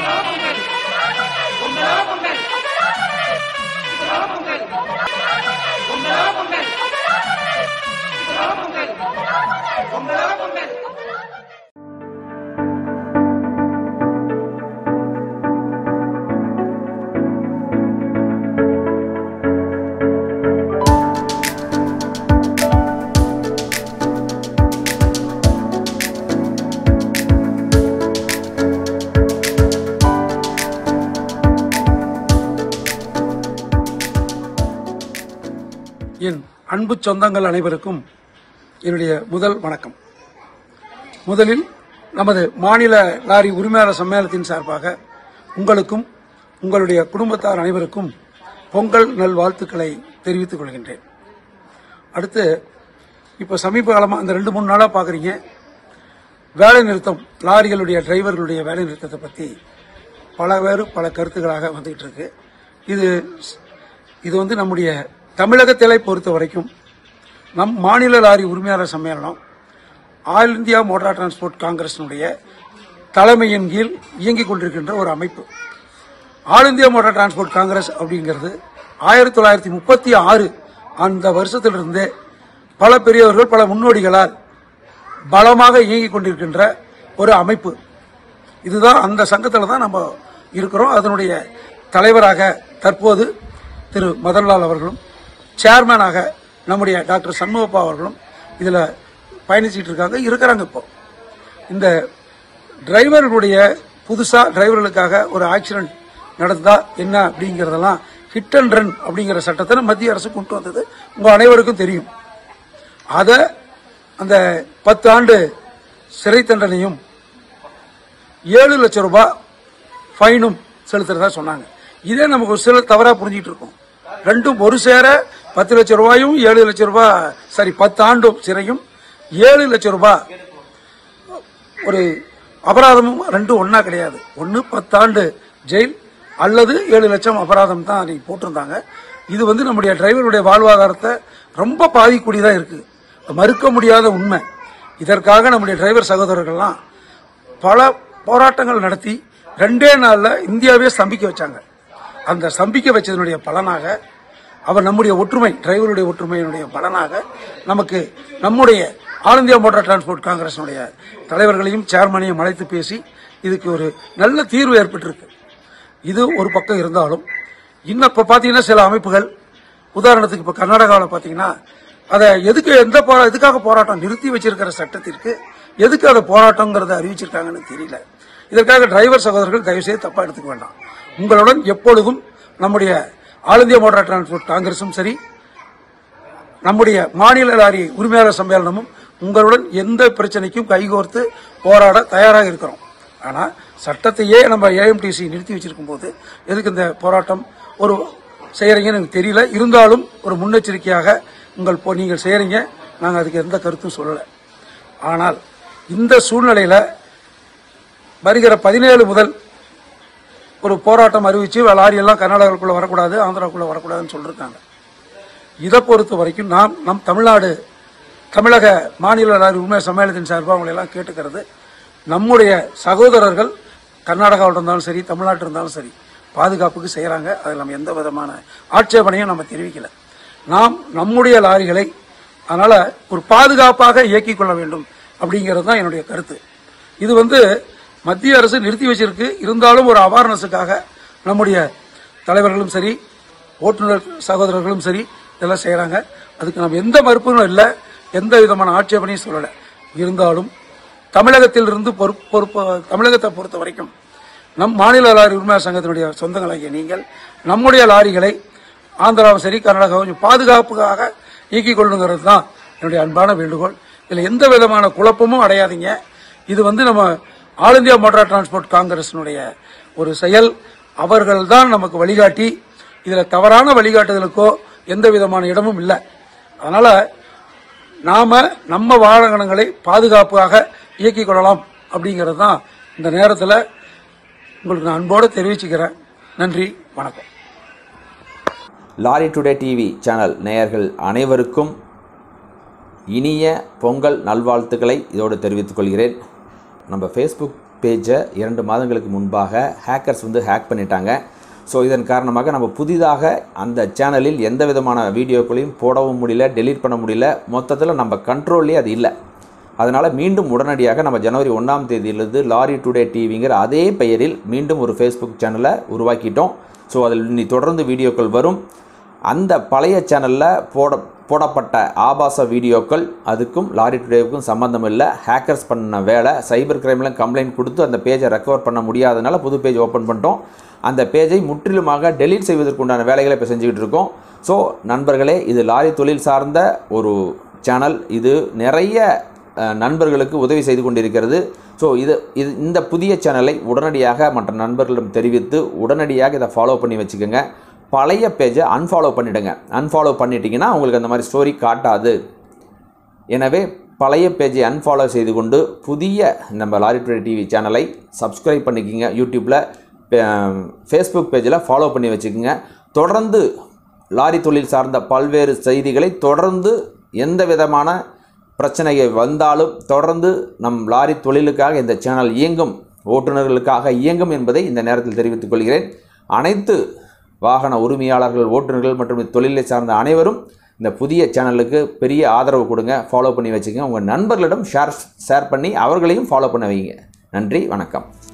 என் அன்பு சொந்தங்கள் அனைவருக்கும் என்னுடைய முதல் வணக்கம். முதலில் நமது மாநில லாரி உரிமையாளர் சம்மேளனத்தின் சார்பாக உங்களுக்கும் உங்களுடைய குடும்பத்தார் அனைவருக்கும் பொங்கல் நல்வாழ்த்துக்களை தெரிவித்துக் கொள்கின்றேன். அடுத்து இப்போ சமீப காலமாக அந்த 2-3 நாளாக பார்க்குறீங்க, வேலை நிறுத்தம், லாரிகளுடைய டிரைவர்களுடைய வேலை நிறுத்தத்தை பற்றி பல கருத்துக்களாக வந்துகிட்டு இருக்கு. இது வந்து நம்முடைய தமிழகத்திலே பொறுத்த வரைக்கும் நம் மாநில லாரி உரிமையாளர் சம்மேளனம் ஆல் இந்தியா மோட்டார் டிரான்ஸ்போர்ட் காங்கிரஸினுடைய தலைமையின் கீழ் இயங்கிக் கொண்டிருக்கின்ற ஒரு அமைப்பு. All India motor transport congress அப்படிங்கிறது 1936 அந்த வருஷத்திலிருந்தே பல பெரியவர்கள், பல முன்னோடிகளால் பலமாக இயங்கிக் கொண்டிருக்கின்ற ஒரு அமைப்பு. இதுதான், அந்த சங்கத்தில் தான் நம்ம இருக்கிறோம். அதனுடைய தலைவராக தற்போது திரு மதன்லால் அவர்களும், சேர்மேனாக நம்முடைய டாக்டர் சண்முகப்பா அவர்களும் இதில் பயணிச்சுட்டு இருக்கிறாங்க. இப்போ இந்த டிரைவர்களுடைய புதுசாக டிரைவர்களுக்காக ஒரு ஆக்சிடென்ட் நடந்தா என்ன அப்படிங்கிறதெல்லாம் ஹிட் அண்ட் ரன் அப்படிங்கிற சட்டத்தை மத்திய அரசு கொண்டு வந்தது உங்கள் அனைவருக்கும் தெரியும். அதை அந்த 10 ஆண்டு சிறை தண்டனையும் 7 லட்சம் ரூபாய் ஃபைனும் செலுத்துறதா சொன்னாங்க. இதே நமக்கு ஒரு சிலர் தவறாக புரிஞ்சிட்டு இருக்கோம். ரெண்டும் ஒரு சேர 10 லட்சம் ரூபாயும் 7 லட்சம் ரூபாய், 10 ஆண்டும் சிறையும் 7 லட்சம் ரூபாய் ஒரு அபராதமும் ரெண்டும் ஒன்னா கிடையாது. ஒன்று 10 ஆண்டு ஜெயில் அல்லது 7 லட்சம் அபராதம் தான் அன்னைக்கு போட்டிருந்தாங்க. இது வந்து நம்முடைய டிரைவருடைய வாழ்வாதாரத்தை ரொம்ப பாதிக்கூடியதாக இருக்கு, மறுக்க முடியாத உண்மை. இதற்காக நம்முடைய டிரைவர் சகோதரர்கள்லாம் பல போராட்டங்கள் நடத்தி 2 நாளில் இந்தியாவே ஸ்தம்பிக்க வச்சாங்க. அந்த ஸ்தம்பிக்க வச்சதனுடைய பலனாக அவர் நம்முடைய ஒற்றுமை, டிரைவருடைய ஒற்றுமையினுடைய பலனாக நமக்கு நம்முடைய ஆல் இந்தியா மோட்டார் டிரான்ஸ்போர்ட் காங்கிரஸினுடைய தலைவர்களையும் சேர்மனையும் அழைத்து பேசி இதுக்கு ஒரு நல்ல தீர்வு ஏற்பட்டிருக்கு. இது ஒரு பக்கம் இருந்தாலும் இன்னும் இப்போ பார்த்தீங்கன்னா சில அமைப்புகள், உதாரணத்துக்கு இப்போ கர்நாடகாவில் பார்த்தீங்கன்னா அதை எதுக்காக போராட்டம் நிறுத்தி வச்சிருக்கிற சட்டத்திற்கு எதுக்கு அதை போராட்டங்கிறத அறிவிச்சிருக்காங்கன்னு தெரியல. இதற்காக டிரைவர் சகோதரர்கள் தயவுசெய்து தப்பா எடுத்துக்க வேண்டாம். உங்களுடன் எப்பொழுதும் நம்முடைய ஆல் இந்தியா மோட்டார் டிரான்ஸ்போர்ட் காங்கிரசும் சரி, நம்முடைய மாநில லாரி உரிமையாளர் சம்மேளனமும் உங்களுடன் எந்த பிரச்சனைக்கும் கைகோர்த்து போராட தயாராக இருக்கிறோம். ஆனால் சட்டத்தையே நம்ம ஏஎம்டிசி நிறுத்தி வச்சிருக்கும் போது எதுக்கு இந்த போராட்டம் ஒரு செய்யறீங்கன்னு எனக்கு தெரியல. இருந்தாலும் ஒரு முன்னெச்சரிக்கையாக நீங்கள் செய்யறீங்க, நாங்கள் அதுக்கு எந்த கருத்தும் சொல்லலை. ஆனால் இந்த சூழ்நிலையில் வருகிற 17 முதல் ஒரு போராட்டம் அறிவிச்சு லாரியெல்லாம் கர்நாடகாவுக்குள்ள வரக்கூடாது, ஆந்திராவுக்குள்ள வரக்கூடாதுன்னு சொல்லியிருக்காங்க. இதை பொறுத்த வரைக்கும் நம் தமிழக மாநில லாரி உரிமையாளர் சம்மேளனத்தின் சார்பாக அவங்களை எல்லாம் கேட்டுக்கிறது, நம்முடைய சகோதரர்கள் கர்நாடகாவில் இருந்தாலும் சரி, தமிழ்நாட்டில் இருந்தாலும் சரி, பாதுகாப்புக்கு செய்கிறாங்க. அதில் நம்ம எந்த விதமான ஆட்சேபனையும் நம்ம தெரிவிக்கல. நாம் நம்முடைய லாரிகளை அதனால் ஒரு பாதுகாப்பாக இயக்கிக் கொள்ள வேண்டும் அப்படிங்கிறது தான் என்னுடைய கருத்து. இது வந்து மத்திய அரசு நிறுத்தி வச்சிருக்கு. இருந்தாலும் ஒரு அவேர்னஸுக்காக நம்முடைய தலைவர்களும் சரி, ஓட்டுநர் சகோதரர்களும் சரி இதெல்லாம் செய்கிறாங்க. அதுக்கு நம்ம எந்த மறுப்பும் இல்லை, எந்த விதமான ஆட்சேபனையும் சொல்லலை. இருந்தாலும் தமிழகத்திலிருந்து தமிழகத்தை பொறுத்த வரைக்கும் நம் மாநில லாரி உரிமையாளர் சங்கத்தினுடைய சொந்தங்களாகிய நீங்கள் நம்முடைய லாரிகளை ஆந்திராவும் சரி, கர்நாடகாவும் பாதுகாப்புக்காக இயக்கிக் கொள்ளுங்கிறது தான் என்னுடைய அன்பான வேண்டுகோள். இதில் எந்த விதமான குழப்பமும் அடையாதீங்க. இது வந்து நம்ம ஆல் இந்தியா மோட்டார் டிரான்ஸ்போர்ட் காங்கிரஸினுடைய ஒரு செயல். அவர்கள் தான் நமக்கு வழிகாட்டி. இதில் தவறான வழிகாட்டுதலுக்கோ எந்த விதமான இடமும் இல்லை. அதனால நம்ம வாகனங்களை பாதுகாப்பாக இயக்கிக் கொள்ளலாம் அப்படிங்கிறது தான் இந்த நேரத்தில் உங்களுக்கு நான் அன்போடு தெரிவிச்சுக்கிறேன். நன்றி, வணக்கம். லாரி டுடே டிவி சேனல் நேயர்கள் அனைவருக்கும் இனிய பொங்கல் நல்வாழ்த்துக்களை இதோடு தெரிவித்துக் கொள்கிறேன். நம்ம ஃபேஸ்புக் பேஜை 2 மாதங்களுக்கு முன்பாக ஹேக்கர்ஸ் ஹேக் பண்ணிட்டாங்க. ஸோ இதன் காரணமாக நம்ம புதிதாக அந்த சேனலில் எந்த விதமான வீடியோக்களையும் போடவும் முடியல, டெலீட் பண்ண முடியல. மொத்தத்தில் நம்ம கண்ட்ரோல்லே அது இல்லை. அதனால் மீண்டும் உடனடியாக நம்ம ஜனவரி 1ஆம் தேதியிலிருந்து லாரி டுடே டிவிங்கிற அதே பெயரில் மீண்டும் ஒரு ஃபேஸ்புக் சேனலை உருவாக்கிட்டோம். ஸோ அதில் இனி தொடர்ந்து வீடியோக்கள் வரும். அந்த பழைய சேனலில் போடப்பட்ட ஆபாச வீடியோக்கள் அதுக்கும் லாரி டுடேவுக்கும் சம்மந்தம் இல்லை. ஹேக்கர்ஸ் பண்ண வேலை. சைபர் கிரைமில் கம்ப்ளைண்ட் கொடுத்து அந்த பேஜை ரெக்கவர் பண்ண முடியாதனால புது பேஜ் ஓப்பன் பண்ணிட்டோம். அந்த பேஜை முற்றிலுமாக டெலீட் செய்வதற்குண்டான வேலைகளை இப்போ செஞ்சுக்கிட்டு இருக்கோம். ஸோ நண்பர்களே, இது லாரி தொழில் சார்ந்த ஒரு சேனல். இது நிறைய நண்பர்களுக்கு உதவி செய்து கொண்டிருக்கிறது. ஸோ இந்த புதிய சேனலை உடனடியாக மற்ற நண்பர்களிடம் தெரிவித்து உடனடியாக இதை ஃபாலோ பண்ணி வச்சுக்கோங்க. பழைய பேஜை அன்ஃபாலோ பண்ணிவிடுங்க. அன்ஃபாலோ பண்ணிட்டீங்கன்னா உங்களுக்கு அந்த மாதிரி ஸ்டோரி காட்டாது. எனவே பழைய பேஜை அன்ஃபாலோ செய்து கொண்டு புதிய நம்ம லாரி டுடே டிவி சேனலை சப்ஸ்கிரைப் பண்ணிக்கோங்க. யூடியூப்பில், ஃபேஸ்புக் பேஜில் ஃபாலோ பண்ணி வச்சுக்கோங்க. தொடர்ந்து லாரி தொழில் சார்ந்த பல்வேறு செய்திகளை தொடர்ந்து எந்த விதமான பிரச்சனைகள் வந்தாலும் தொடர்ந்து நம் லாரி தொழிலுக்காக இந்த சேனல் இயங்கும், ஓட்டுநர்களுக்காக இயங்கும் என்பதை இந்த நேரத்தில் தெரிவித்துக் கொள்கிறேன். அனைத்து வாகன உரிமையாளர்கள், ஓட்டுநர்கள் மற்றும் தொழிலை சார்ந்த அனைவரும் இந்த புதிய சேனலுக்கு பெரிய ஆதரவு கொடுங்க. ஃபாலோ பண்ணி வச்சுக்கோங்க. உங்கள் நண்பர்களிடம் ஷேர் பண்ணி அவர்களையும் ஃபாலோ பண்ண வைங்க. நன்றி, வணக்கம்.